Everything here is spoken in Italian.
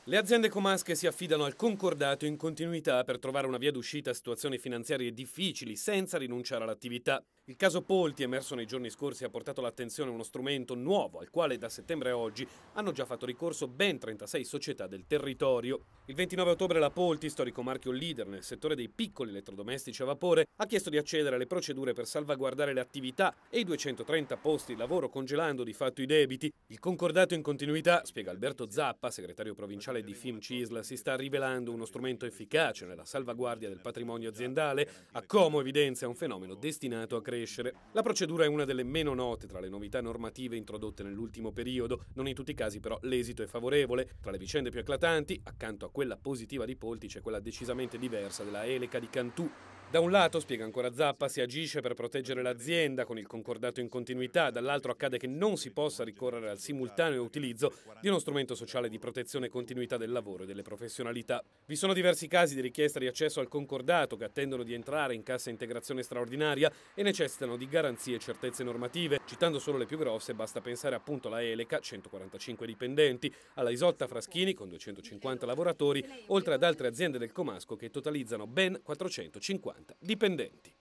Le aziende comasche si affidano al concordato in continuità per trovare una via d'uscita a situazioni finanziarie difficili senza rinunciare all'attività. Il caso Polti, emerso nei giorni scorsi, ha portato l'attenzione a uno strumento nuovo al quale da settembre a oggi hanno già fatto ricorso ben 36 società del territorio. Il 29 ottobre la Polti, storico marchio leader nel settore dei piccoli elettrodomestici a vapore, ha chiesto di accedere alle procedure per salvaguardare le attività e i 230 posti di lavoro, congelando di fatto i debiti. Il concordato in continuità, spiega Alberto Zappa, segretario provinciale di FIM-CISL, si sta rivelando uno strumento efficace nella salvaguardia del patrimonio aziendale. A Como evidenzia un fenomeno destinato a crescere. La procedura è una delle meno note tra le novità normative introdotte nell'ultimo periodo. Non in tutti i casi però l'esito è favorevole. Tra le vicende più eclatanti, accanto a quella positiva di Polti, c'è quella decisamente diversa della Eleka di Cantù. Da un lato, spiega ancora Zappa, si agisce per proteggere l'azienda con il concordato in continuità, dall'altro accade che non si possa ricorrere al simultaneo utilizzo di uno strumento sociale di protezione e continuità del lavoro e delle professionalità. Vi sono diversi casi di richiesta di accesso al concordato che attendono di entrare in cassa integrazione straordinaria e necessitano di garanzie e certezze normative. Citando solo le più grosse, basta pensare appunto alla Eleka, 145 dipendenti, alla Isotta Fraschini con 250 lavoratori, oltre ad altre aziende del comasco che totalizzano ben 450 dipendenti.